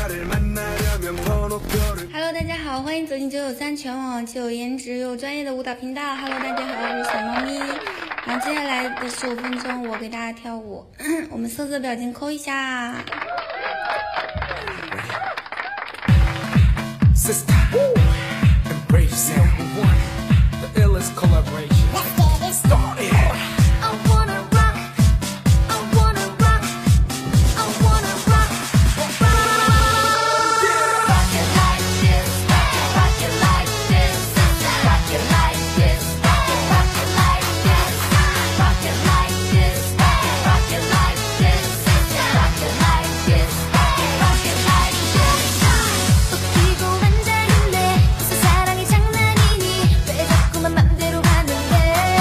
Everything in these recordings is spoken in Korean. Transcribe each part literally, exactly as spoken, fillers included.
Hello， 大家好，欢迎走进九九三全网既有颜值又专业的舞蹈频道。Hello， 大家好，我是小猫咪。然后接下来的十五分钟，我给大家跳舞，我们色色表情扣一下。Sister, embrace number one, the illest collaboration. Let's get it started. I wanna rock, I wanna rock, I wanna rock, rock, rock it like this, rock it like this, rock it like this, rock it like this, rock it like this, rock it like this, rock it like this, rock it like this. 웃기고 앉아있네. 무슨 사랑이 장난이니? 왜 자꾸만 맘대로 하는데?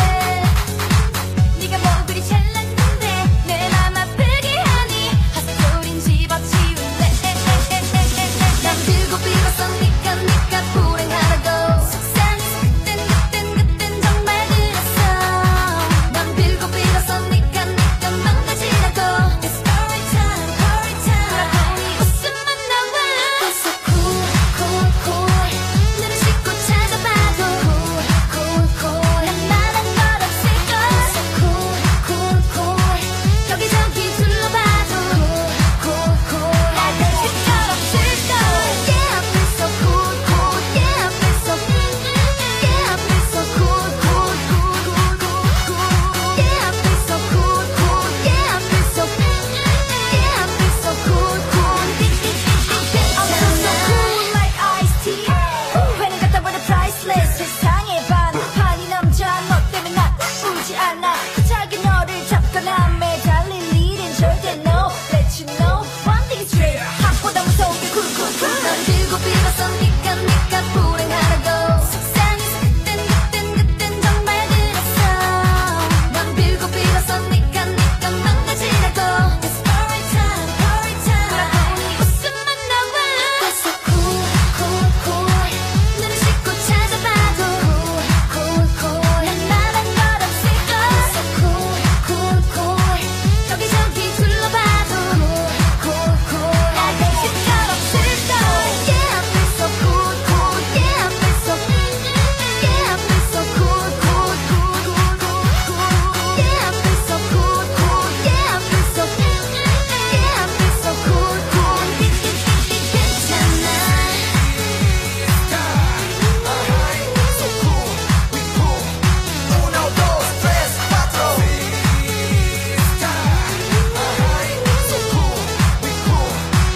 네가 뭐 그리 잘났는데 내 맘 아프게 하니? 헛소린 집어치울래. 난 들고 빌었으니까 니가 불행하다고. 속상해서 그땐 그땐 그땐 정말 그랬어. 난 빌고 빌었으니까 니가 망가지라고. It's story time, story time. 그러더니 웃음만 나와. So cool, cool, cool. 눈을 씻고 찾아봐도 cool, cool, cool. 난 말한 것 없을걸. So cool, cool, cool. 여기저기 둘러봐도 cool, cool, cool. 날 뺏길 것 없을걸. Yeah, I feel so cool, cool. Yeah, I feel so, yeah, I feel so cool, cool, cool, cool, cool. Yeah, I feel so cool, cool. Yeah, I feel so, yeah, I feel so cool, cool. I'm so so cool like iced tea. 괜히 갖다 버려 priceless. 세상에 반판이 남자 너 때문에 난 울지 않아. 갑자기 너를 잡거나 매달릴 일은 절대 no. Let you know one thing is straight. 학보다 무서운 게 cool cool cool. 난 들고 빌었으니까 니가 불행하다고. 속상해서 그땐 그땐 그땐 정말 그랬어. 난 빌고 빌었으니까 니가 망가지라고. It's story time, story time. 그러더니 웃음만 나와. So cool, cool, cool. 눈을 씻고 찾아봐도 cool, cool, cool. 난 말한 것 없을걸. So cool, cool, cool. 여기저기 둘러봐도 cool, cool, cool. 날 뺏길 것 없을걸. Yeah, I feel so cool, cool. Yeah, I feel so, yeah, I feel so cool, cool, cool, cool, cool. Yeah, I feel so cool, cool. Yeah, I feel so, yeah, I feel so cool, cool. 괜찮아. So cool, we cool. Uno, dos, tres, cuatro. So cool, we cool.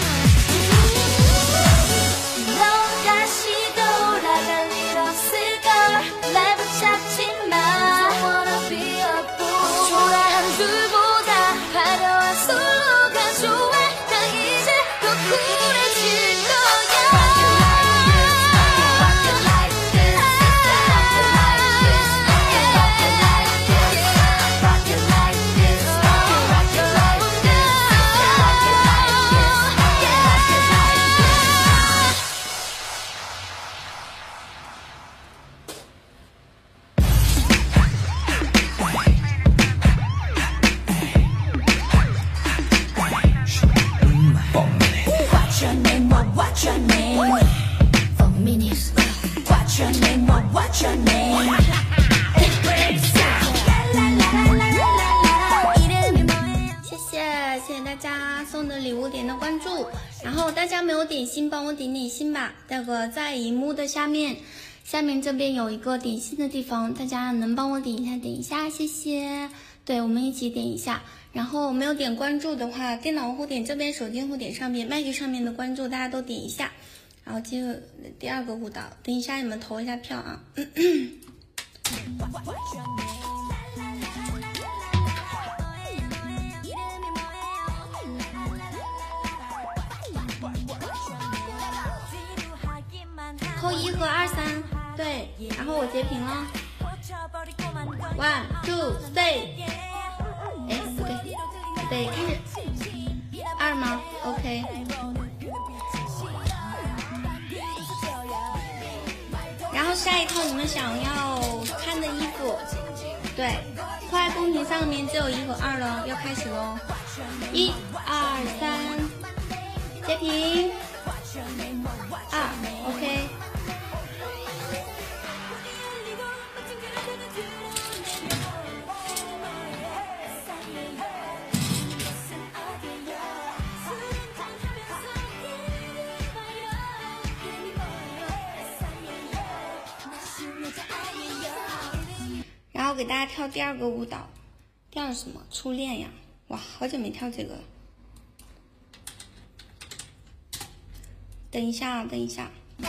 너 다시 돌아갈 일 없을걸. 날 붙잡지 마. I wanna be a fool. 초라한 둘보다 화려한 솔로가 좋아. 나 이제 더 쿨해질 거야. Rock it like this, rock it like this, rock it like this, rock it like this, rock it like this, rock it like this, rock it like this. What's your name? What? What's your name? For minutes. What's your name? What? What's your name? 이름이 뭐예요? 谢谢，谢谢大家送的礼物点的关注，然后大家没有点心，帮我点点心吧。那个在荧幕的下面，下面这边有一个点心的地方，大家能帮我点一下，点一下，谢谢。对，我们一起点一下。然后没有点关注的话，电脑用户点这边，手机用户点上面，麦克上面的关注大家都点一下。然后接着第二个舞蹈，等一下你们投一下票啊。扣一和二三，对，然后我截屏了。One two three， 哎，不对，对，开始。二吗 ？OK。然后下一套你们想要看的衣服，对，快爱公屏上面只有一和二了，要开始喽！一、二、三，截屏。 啊 ，OK。然后给大家跳第二个舞蹈，第二什么？初恋呀！哇，好久没跳这个了。等一下，等一下。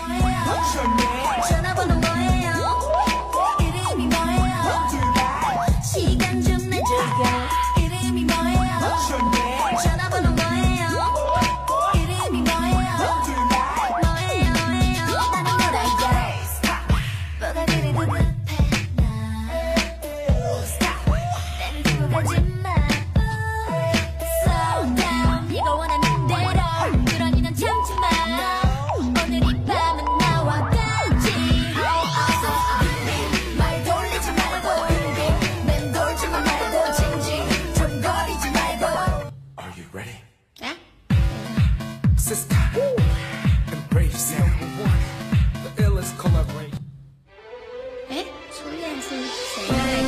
哎，初恋是谁的来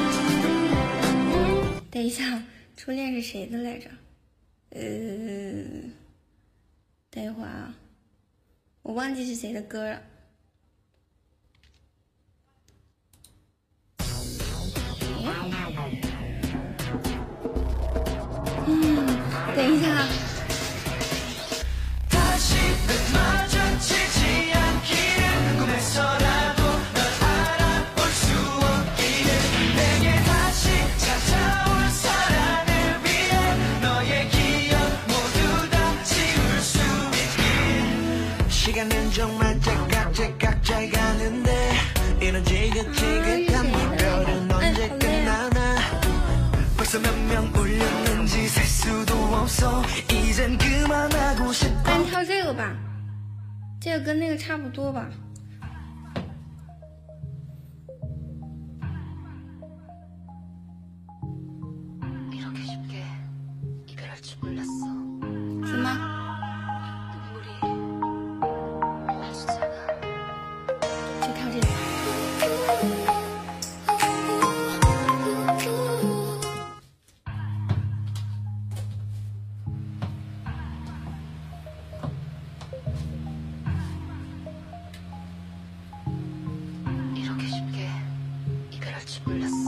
着？等一下，初恋是谁的来着？呃，等一会儿啊，我忘记是谁的歌了。嗯，等一下。 시간은 정말 째깍째깍 잘 가는데 이런 지긋지긋한 물결은 언제 끝나나 벌써 몇 명 울렸는지 셀 수도 없어 이젠 그만하고 싶어 咱跳这个吧，这个跟那个差不多吧。 什么？就跳这个。 이렇게 쉽게 이별할 줄 몰랐어.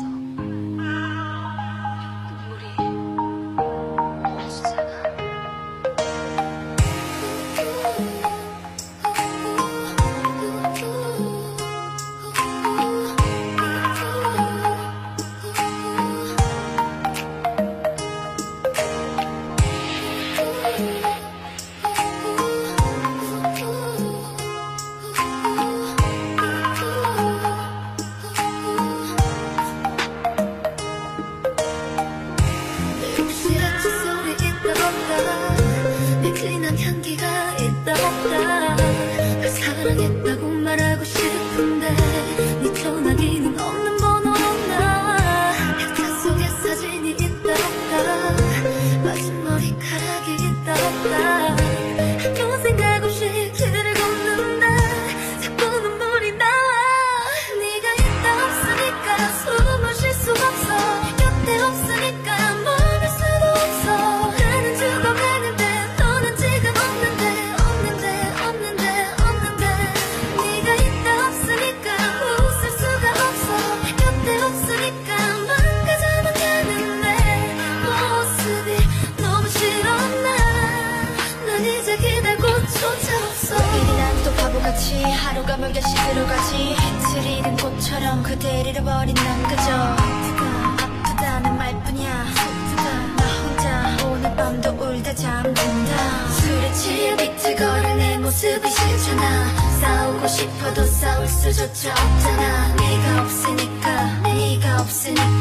진한 향기가 있다 없다 널 사랑했다고 말하고 싶은데 네 전화기는 없는 번호로 나와 벽화 속에 사진이 있다 없다 빠진 머리카락이 있다 없다 아무 생각 없이 길을 걷는다 자꾸 눈물이 나와 네가 있다 없으니까 숨을 쉴 수가 없어 곁에 없으니까 머물 수도 없어 나는 죽어가는데 너는 지금 없는데 없는데 없는데 없는데 네가 있다 없으니까 웃을 수가 없어 곁에 없으니까 망가져만 가는 내 모습이 너무 싫어 난 이제 기다고조차 없어 매일이 난 또 바보같이 하루가 멀게 시들어가지 이틀 잃은 꽃처럼 그댈 잃어버린 난 그저 아프다 아프다는 말뿐이야 슬프다 나 혼자 오늘 밤도 울다 잠든다 술에 취해 비틀거릴 내 모습이 싫잖아 싸우고 싶어도 싸울 수조차 없잖아 네가 없으니까 네가 없으니까